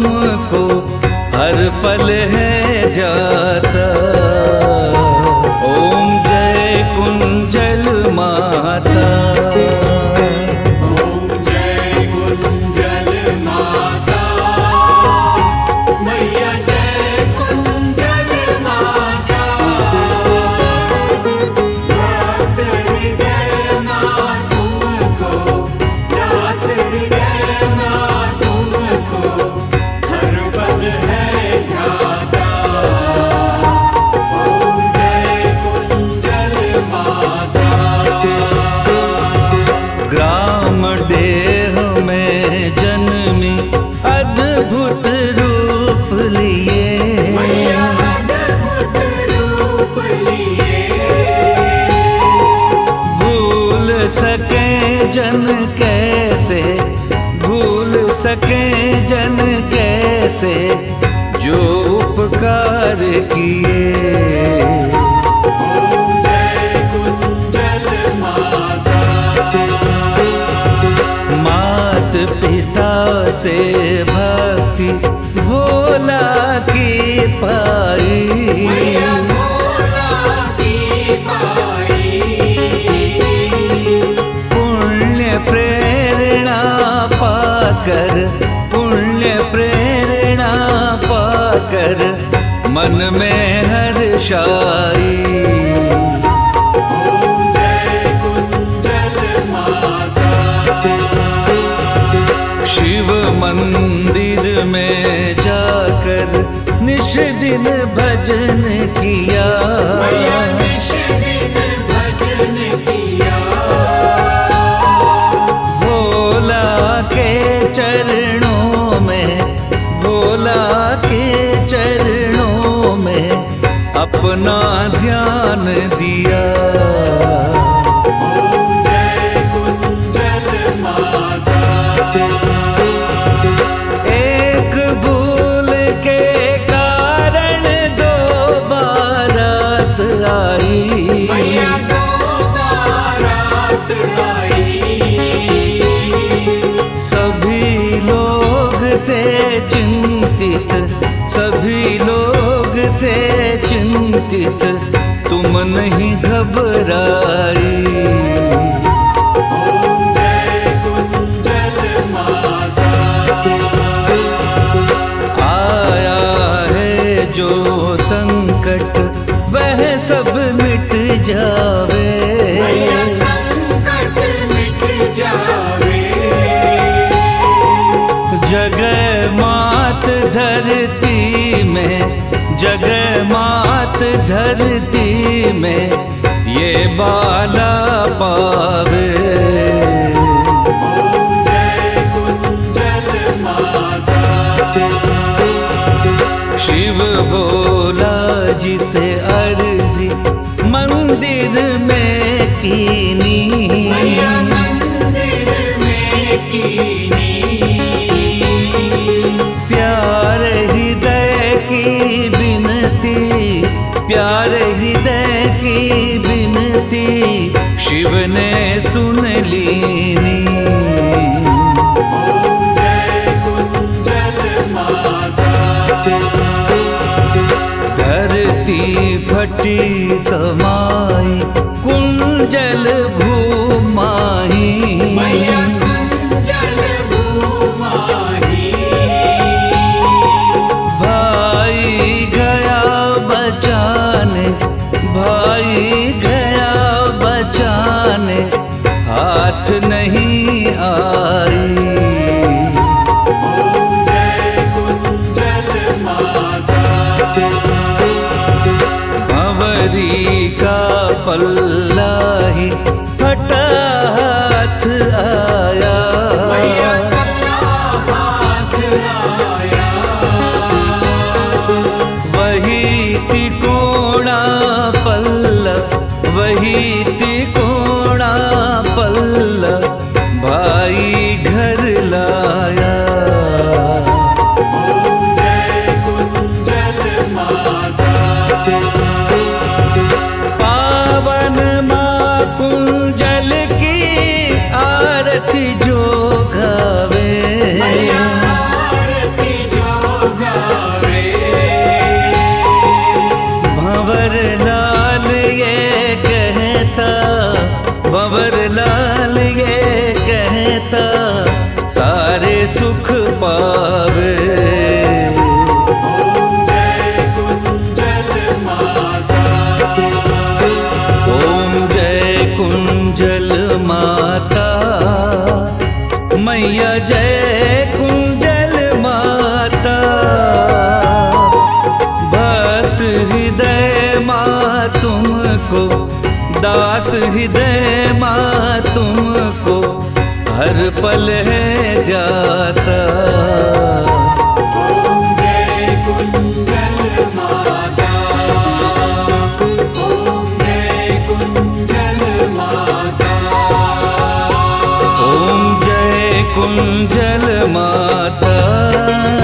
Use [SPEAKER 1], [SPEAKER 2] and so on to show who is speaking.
[SPEAKER 1] तुमको हर पल है जाता। ओम जय कुंजल माता।
[SPEAKER 2] ओम जय कुंजल माता, मैया जय कुंजल माता। भक्त हृदय मां तुमको, दास हृदय मां तुमको हर पल है ध्याता। ओम जय कुंजल माता।
[SPEAKER 1] ग्राम देह में जन्मी अद्भुत रूप लिए,
[SPEAKER 2] मैया अद्भुत रूप लिए।
[SPEAKER 1] भूल सके जन कैसे, भूल सके जन कैसे जो उपकार किए।
[SPEAKER 2] ओम जय कुंजल माता।
[SPEAKER 1] मात पिता से भक्ति भोला की पाई,
[SPEAKER 2] मैया भोला की पाई।
[SPEAKER 1] पुण्य प्रेरणा पाकर, पुण्य प्रेरणा पाकर मन में हर्षाई।
[SPEAKER 2] ओम जय कुंजल माता।
[SPEAKER 1] शिव मंदिर में जाकर निश दिन भजन किया,
[SPEAKER 2] मैया निश दिन भजन किया।
[SPEAKER 1] भोला के चरणों में, भोला के चरणों में अपना ध्यान दिया।
[SPEAKER 2] ओम जय कुंजल माता।
[SPEAKER 1] एक भूल के कारण दो बारात आई,
[SPEAKER 2] मैया दो बारात आई।
[SPEAKER 1] सभी लोग थे चिंतित, सभी लोग थे चिंतित, तुम नहीं घबराई।
[SPEAKER 2] ओम जय कुंजल माता।
[SPEAKER 1] आया है जो संकट वह सब मिट जावे,
[SPEAKER 2] मैया संकट मिट जावे।
[SPEAKER 1] जगह मात धरती में, जगह मात धरती में ये बाला पावे।
[SPEAKER 2] ओम जय कुंजल माता।
[SPEAKER 1] शिव भोला जी से अर्जी मंदिर में कीनी,
[SPEAKER 2] मैया मंदिर में कीनी।
[SPEAKER 1] प्यार हृदय की बिनती, प्यार हृदय की बिनती शिव ने सुन लीनी।
[SPEAKER 2] ओम जय कुंजल माता।
[SPEAKER 1] धरती फटी समाई कुंजल भूमाही,
[SPEAKER 2] मैया कुंजल भूमाही।
[SPEAKER 1] भाई गया बचाने, भाई गया बचाने हाथ नहीं आई।
[SPEAKER 2] ओम जय कुंजल माता।
[SPEAKER 1] भंवरी का पल्ला ही फटा हाथ आया,
[SPEAKER 2] मैया कला हाथ आया।
[SPEAKER 1] वही तिकोना पल्ला, वही तिकोना पल्ला भाई घर लाया।
[SPEAKER 2] ओम जय कुंजल माता।
[SPEAKER 1] पावन माँ कुंजल की आरती जो गावे,
[SPEAKER 2] मैया आरती जो
[SPEAKER 1] दास हृदय माँ तुमको हर पल है जाता।
[SPEAKER 2] ओम जय कुंजल माता, ओम जय कुंजल माता,
[SPEAKER 1] ओम जय कुंजल माता।